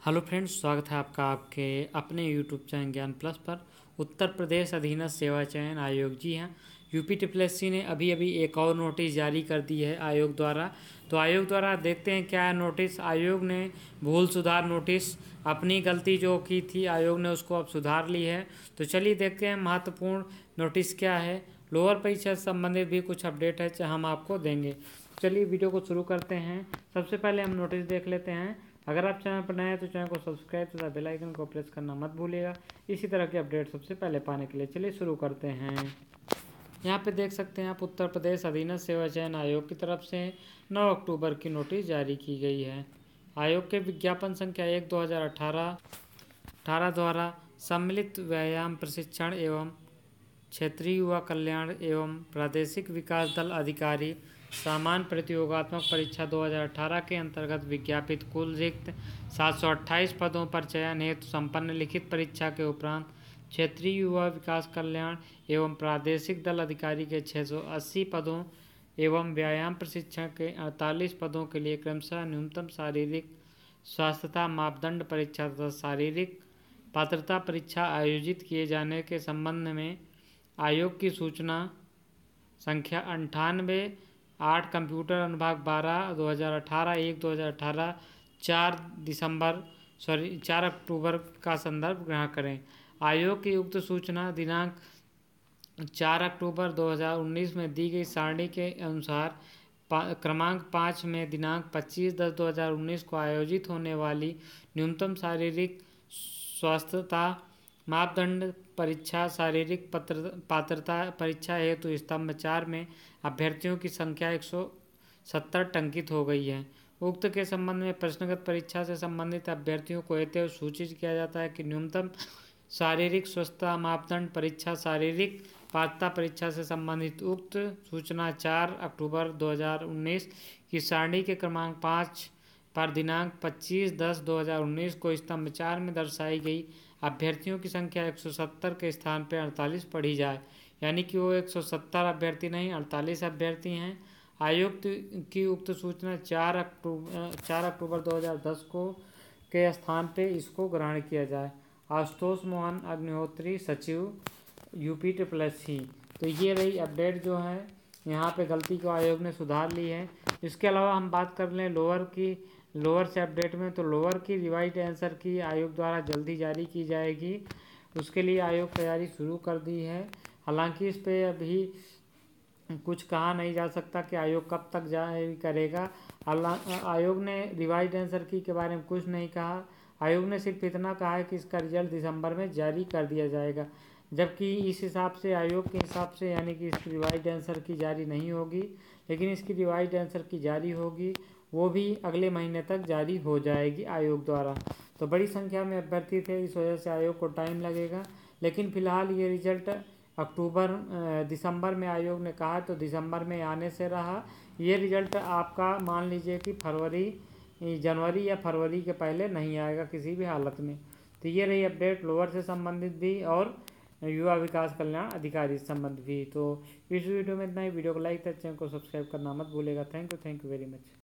Hello friends, स्वागत है आपका आपके अपने यूट्यूब चैनल ज्ञान प्लस पर। उत्तर प्रदेश अधीनस्थ सेवा चयन आयोग जी हैं, यूपीटीपीएससी ने अभी अभी एक और नोटिस जारी कर दी है आयोग द्वारा। तो आयोग द्वारा देखते हैं क्या है नोटिस। आयोग ने भूल सुधार नोटिस, अपनी गलती जो की थी आयोग ने उसको अब सुधार ली है। तो चलिए देखते हैं महत्वपूर्ण नोटिस क्या है। लोअर परीक्षा से संबंधित भी कुछ अपडेट है हम आपको देंगे। चलिए वीडियो को शुरू करते हैं। सबसे पहले हम नोटिस देख लेते हैं। अगर आप चैनल पर नए हैं तो चैनल को सब्सक्राइब तथा बेल आइकन को प्रेस करना मत भूलिएगा इसी तरह के अपडेट सबसे पहले पाने के लिए। चलिए शुरू करते हैं। यहाँ पे देख सकते हैं आप, उत्तर प्रदेश अधीनस्थ सेवा चयन आयोग की तरफ से 9 अक्टूबर की नोटिस जारी की गई है। आयोग के विज्ञापन संख्या 1/2018 द्वारा सम्मिलित व्यायाम प्रशिक्षण एवं क्षेत्रीय युवा कल्याण एवं प्रादेशिक विकास दल अधिकारी सामान्य प्रतियोगात्मक परीक्षा 2018 के अंतर्गत विज्ञापित कुल रिक्त 728 पदों पर चयन हेतु संपन्न लिखित परीक्षा के उपरांत क्षेत्रीय युवा विकास कल्याण एवं प्रादेशिक दल अधिकारी के 680 पदों एवं व्यायाम प्रशिक्षण के 48 पदों के लिए क्रमशः न्यूनतम शारीरिक स्वास्थ्यता मापदंड परीक्षा तथा शारीरिक पात्रता परीक्षा आयोजित किए जाने के संबंध में आयोग की सूचना संख्या 98/8 कंप्यूटर अनुभाग 12/2018 1/2018 4 अक्टूबर का संदर्भ ग्रहण करें। आयोग की उक्त सूचना दिनांक 4 अक्टूबर 2019 में दी गई सारणी के अनुसार क्रमांक 5 में दिनांक 25/10/2019 को आयोजित होने वाली न्यूनतम शारीरिक स्वास्थ्यता मापदंड परीक्षा शारीरिक पात्रता परीक्षा हेतु स्तंभ 4 में अभ्यर्थियों की संख्या 170 टंकित हो गई है। उक्त के संबंध में प्रश्नगत परीक्षा से संबंधित अभ्यर्थियों को एवं सूचित किया जाता है कि न्यूनतम शारीरिक स्वास्थ्य मापदंड परीक्षा शारीरिक पात्रता परीक्षा से संबंधित उक्त सूचना 4 अक्टूबर 2019 की सारणी के क्रमांक 5 पर दिनांक 25/10/2019 को स्तंभ 4 में दर्शाई गई अभ्यर्थियों की संख्या 170 के स्थान पर 48 पढ़ी जाए, यानी कि वो 170 अभ्यर्थी नहीं 48 अभ्यर्थी हैं। आयुक्त की उक्त सूचना 4 अक्टूबर 2010 को के स्थान पे इसको ग्रहण किया जाए। आशुतोष मोहन अग्निहोत्री, सचिव यूपीटीपीएससी। तो ये रही अपडेट जो है, यहाँ पे गलती को आयोग ने सुधार ली है। इसके अलावा हम बात कर लें लोअर से अपडेट में, तो लोअर की रिवाइज आंसर की आयोग द्वारा जल्दी जारी की जाएगी। उसके लिए आयोग तैयारी शुरू कर दी है। हालांकि इस पे अभी कुछ कहा नहीं जा सकता कि आयोग कब तक जारी करेगा। आयोग ने रिवाइज आंसर की के बारे में कुछ नहीं कहा। आयोग ने सिर्फ इतना कहा है कि इसका रिजल्ट दिसंबर में जारी कर दिया जाएगा, जबकि इस हिसाब से आयोग के हिसाब से यानी कि इसकी रिवाइज आंसर की जारी नहीं होगी, लेकिन इसकी रिवाइज आंसर की जारी होगी, वो भी अगले महीने तक जारी हो जाएगी आयोग द्वारा। तो बड़ी संख्या में अभ्यर्थी थे, इस वजह से आयोग को टाइम लगेगा। लेकिन फिलहाल ये रिजल्ट दिसंबर में आयोग ने कहा, तो दिसंबर में आने से रहा। ये रिजल्ट आपका मान लीजिए कि जनवरी या फरवरी के पहले नहीं आएगा किसी भी हालत में। तो ये रही अपडेट लोअर से संबंधित भी और युवा विकास कल्याण अधिकारी से संबंधित भी। तो इस वीडियो में इतना ही। वीडियो को लाइक तथा चैनल को सब्सक्राइब करना मत भूलेगा। Thank you very much.